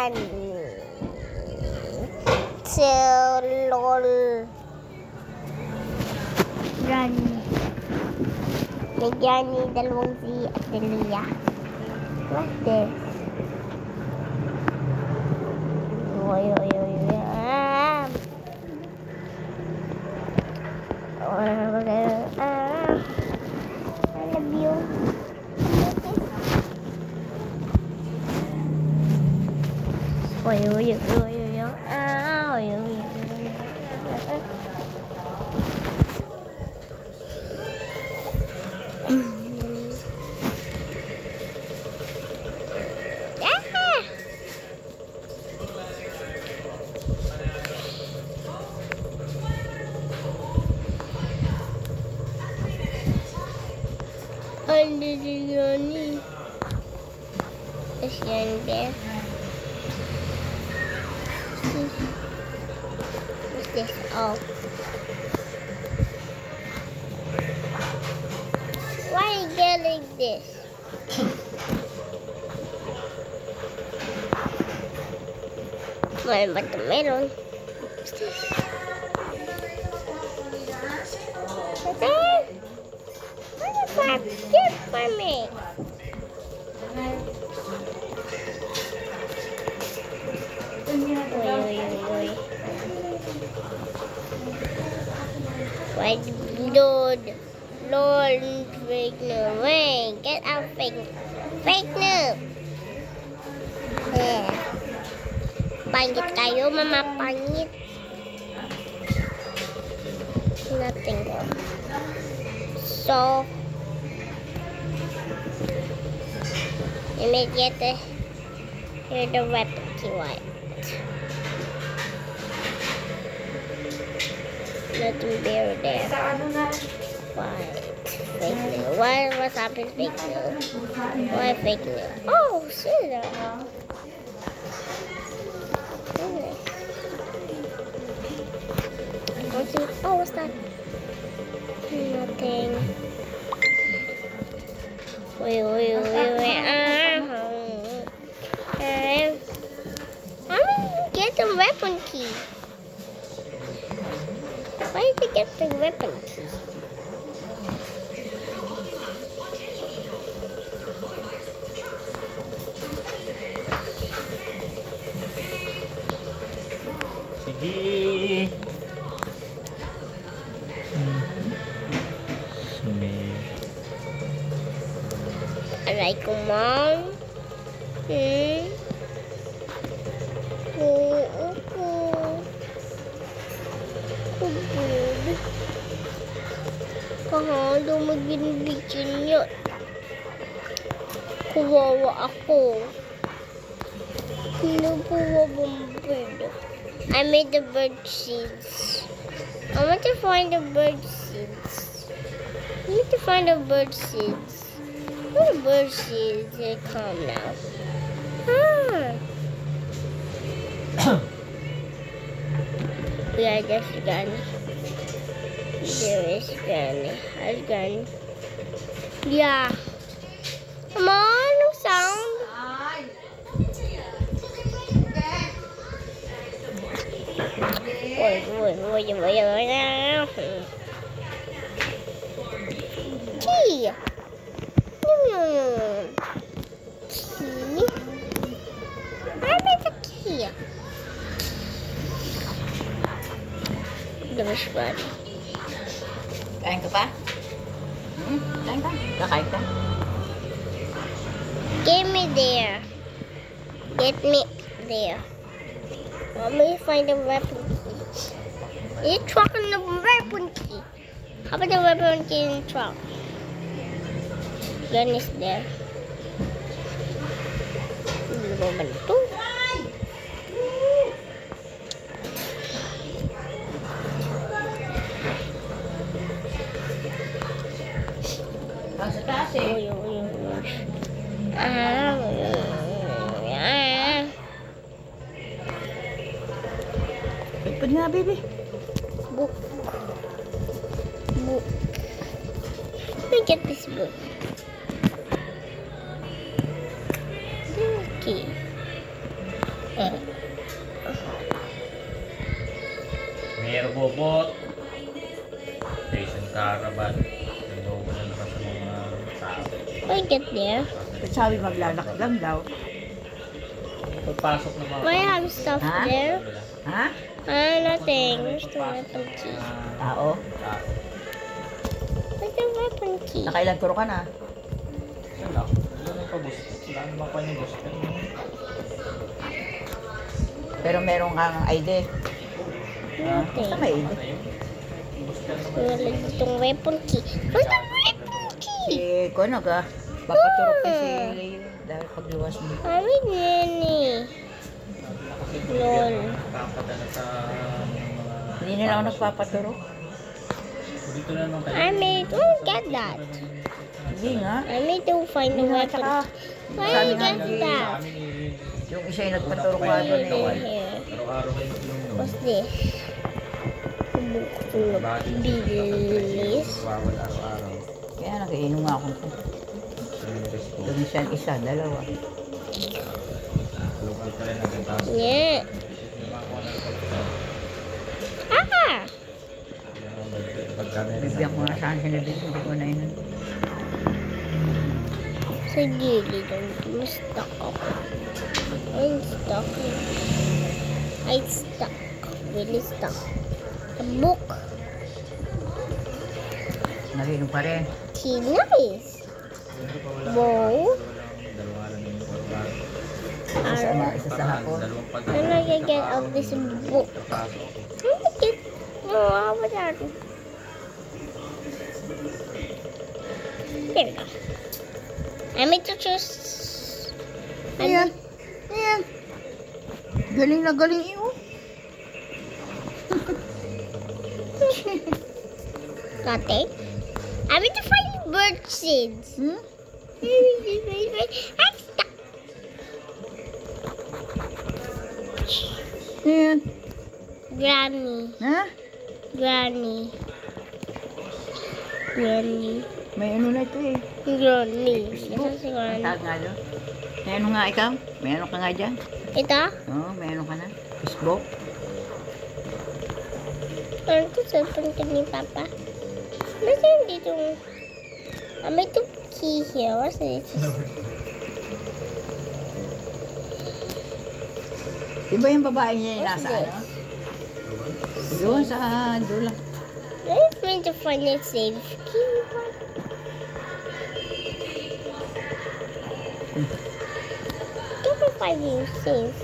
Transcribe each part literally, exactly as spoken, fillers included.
Granny. Lol. Granny. May Granny, dalawang Z at Delia. What's this? Oy, oy, oy, oy. Ah. Ah. I love you. Oy, oy, oy, oy, oy. Ah, oy, oy, oy. Under the Granny. Is Granny there? What's this? Oh. Why are you getting this? What about the melon? What's this? What's that? What a gift for me. Oy, oy, oy, oy. White blood. Lord, fake news. Wait, get out fake fake news. Yeah. Pangit kayo, mama pangit. Nothing. So, immediately hear the weapon key white. Nothing there there. White. Fake news. Why what's happening fake news? Why fake news? Oh shit. Oh, what's that? Nothing. Wait, wait, wait, wait. Uh-huh. Uh, I'm gonna get the weapon key. Why did you get the weapon key? Sige. Aray ko, Mom. Hmm? Oo po. Kubod. Kahalo mag-inbigyan yun. Kuwawa ako. Sino po wabang bird? I made the bird seeds. I want to find the bird seeds. I need to find the bird seeds. Where the bird seeds? They come now. Ah. Yeah, that's Granny. There is Granny. How's Granny? Yeah. Come on, no sound. Wait, wait, wait, wait, wait, wait. Key. No, no, no. Key. I made the key. Labas ba? Kain ka pa? Hmm? Kain ka? Kakain ka? Get me there. Get me there. Let me find the weapon key. Is the truck in the weapon key? How about the weapon key in the truck? Gun is there. Ano ba ba ito? Sa taas eh. Uy, uy, uy. Ah, uy, uy, ah. Ipad nga, baby. Book. Book. Let me get this book. Okay. Mayor Bobot. Jason Caravan. Niloko na naman sa mga tao. I get there. Sabi maglalaklang daw. Pagpasok ng mga... Why have stuff Ha? there? Ha? Ah, nothing. Where's the weapon key? Tao? Where's the weapon key? Nakailan turo ka na? Wala. Wala nang pabooster. Wala naman pa yung booster. Pero meron kang I D. Ha? Nothing. Saan may I D? Wala ditong weapon key. Where's the weapon key? Si Kono ka. Papaturok ka si Leo. Dahil pagluwas mo. Kami nini. Lol. Papadala sa mga... Hindi nila ako nagpapaturok. Dito na lang tayo. I made, oh, get that. Hindi nga. I made to find the Hindi nga, weapon tsaka, key. Why sabi you nga get ni- that? yung isa yung nagpaturok nga doon Here, eh. here. Araw-araw kayo tinunong. What's this? Book to bilis. Bawal araw-araw. Kaya nag-iinom nga ako. Dumisan isa, dalawa. Local ka rin ang taas. Yeah. Ah! Bibigyan ko nga saan sinabit. Hindi ko na yun. Sa gilid, I'm stuck ako. I'm stuck. I stuck. Really stuck. A book. Nag-iinom pa rin. Tea, nice. Bow. Isa, mga isa sa hapon. How do I get out of this book? How do I get... No, how about that? There we go. I made to choose... Ayan. Ayan. Galing na galing iyo. Nothing. I made to find bird seeds. Hmm? I'm stuck. Ayan. Granny. Ha? Granny. Granny. May ano na ito eh. Granny. Ito si Ang Granny. tawag nga doon. May ano nga ikaw? May ano ka nga dyan? Ito? Oo, may ano ka na? Facebook? Ano ito cellphone ko ni Papa? Basta hindi itong... Ah, may itong key here. What's this? Di ba yung babae niya yung What's nasa this? ano? Doon sa dula. I'm trying to find a safe key. Can't I find you safe?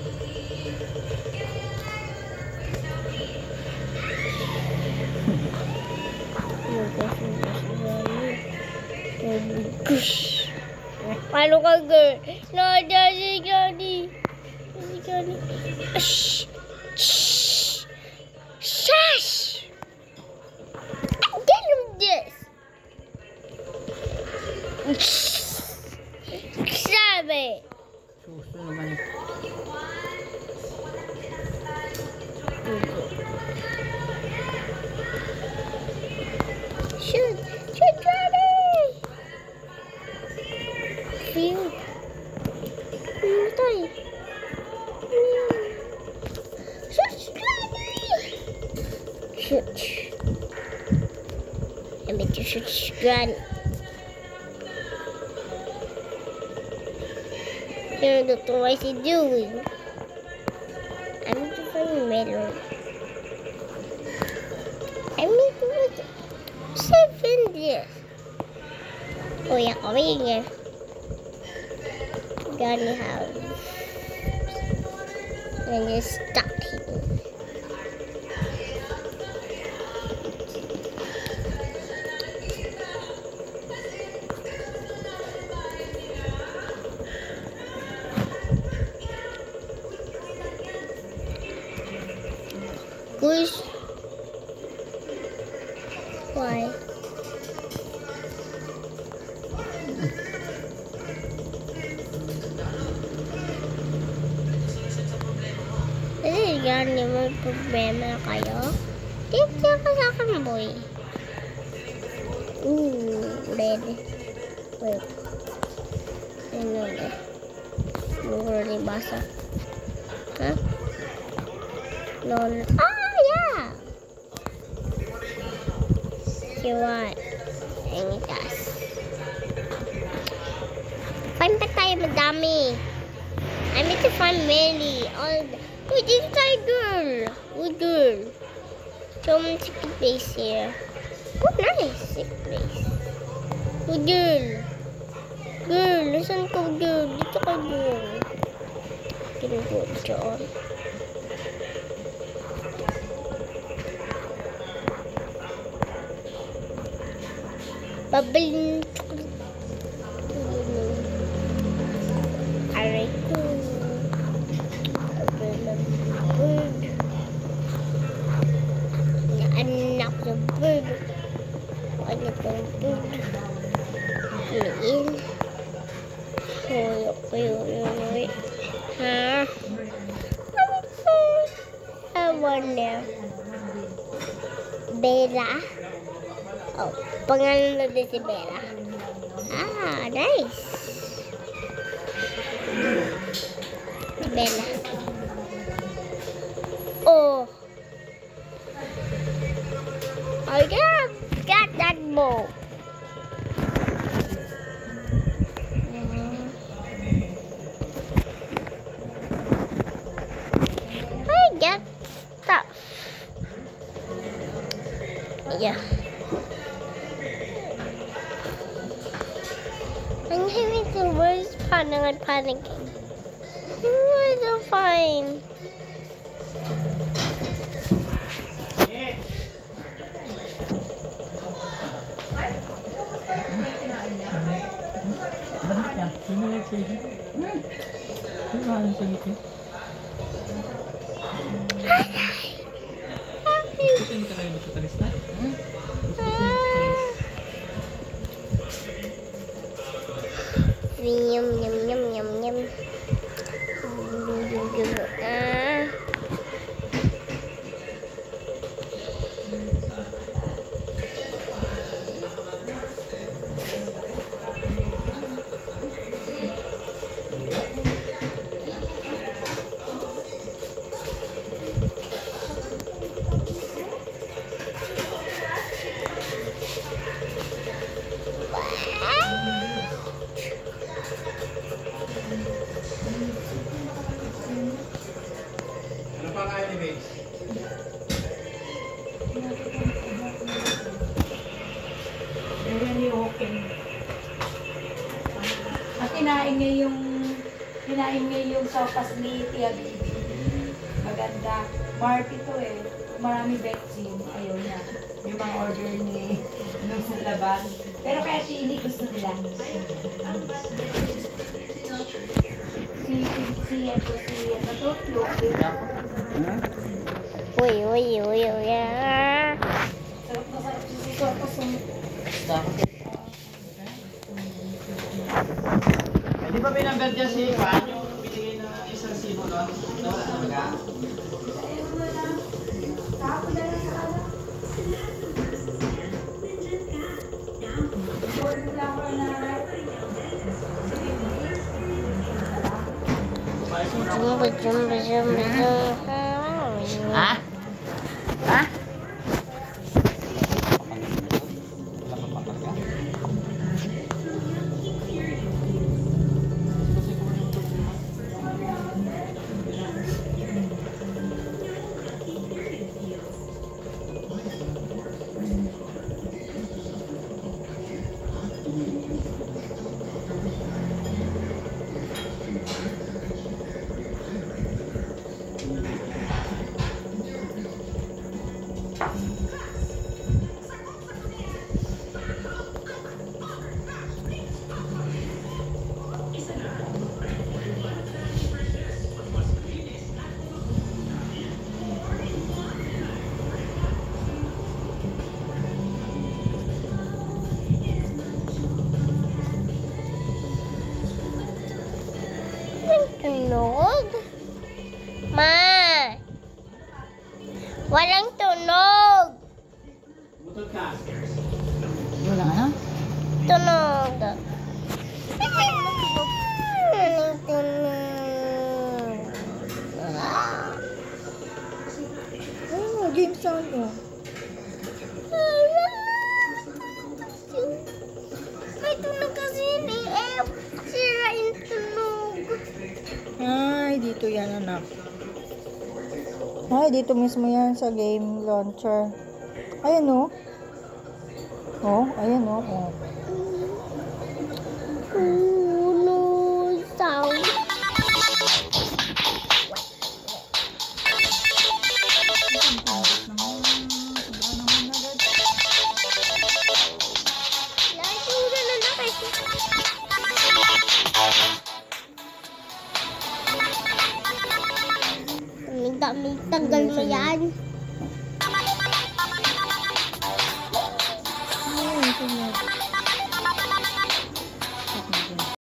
Gosh. Paano ka, girl? No, Daddy, Daddy. Daddy, Daddy. Shh. Shh. Shush. Get him this. Sabi. Suso naman. Shoot. Shoot, Daddy. Feel. Feel tayo. Shoot, Daddy. Shoot. I made to shoot Granny. Here, Doctor, what is he doing? I need to find melon. I need to find seven this. Oh yeah, over here. Granny house. And just stuck here. Goose. Why? Kasi yan, may problema kayo. Dito ka sa akin, boy. Ooh, red. Wait. Ano na? Mura ni basa. Huh? Lol. Ah, yeah! See what? Hang it us. Find pa tayo madami. I need to find Melly. All the... Wait, this is our girl. Good girl. Show me secret place here. Oh, nice. Secret place. Good girl. Girl, listen ko, girl. Dito ka, girl. Kinuha dyan. Bubble. Aray ko. Bubble ng bird. Naanak na bird. Ano itong bird? Kuliin. Hoyo ko yun. Ha? Ano ito? I wonder. Bella? Oh, pangalan na din si Bella. Ah, nice. Bella. Oh. I got, got that bow. I got stuff. Yeah. I'm having the worst panic and panicking. I'm so fine. Sino yung sige? Sino yung sige? Gusto mo talaga magtatalis na? Yum, yum, yum, yum, yum. Ah. Ano pa kaya ni Bates? Really okay. At kinain niya yung kinain niya yung sopas ni Tia Bibi. Maganda. Marty to eh. Marami Betsy. Ayaw niya. Yung mga order ni nung sa labas. Pero kaya si Ini gusto nila. Si, si, ito, si, ano to? Loki. Uy, uy, uy, uy. Ah. Sarap na sarap si sopas yung Eh, di ba binanggal dyan si Juan yung binigay na isang sino doon? Doon talaga? Jumba, jumba, jumba, jumba. Ha? Ha? Tunog? Ma! Walang tunog! Butol ka. Walang ano? Tunog. Walang tunog. game sound, oh. May tunog kasi yun eh. Eh, sira yung tunog. Ay, dito yan, anak. Ay, dito mismo yan sa game launcher. Ayan, oh. Oh, ayan, oh. Oh. Tuno sound. Nagturo na na kasi. Dami tanggal mo yan. Ay, ito na.